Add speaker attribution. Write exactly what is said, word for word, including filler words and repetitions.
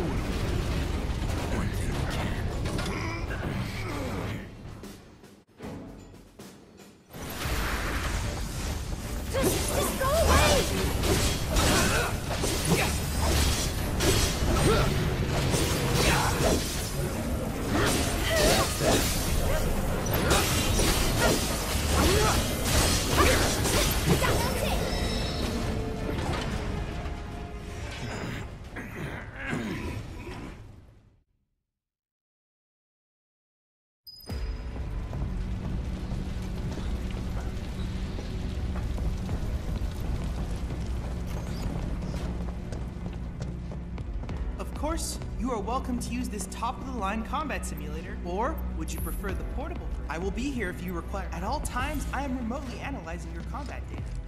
Speaker 1: Of course, you are welcome to use this top-of-the-line combat simulator, or would you prefer the portable version? I will be here if you require. At all times, I am remotely analyzing your combat data.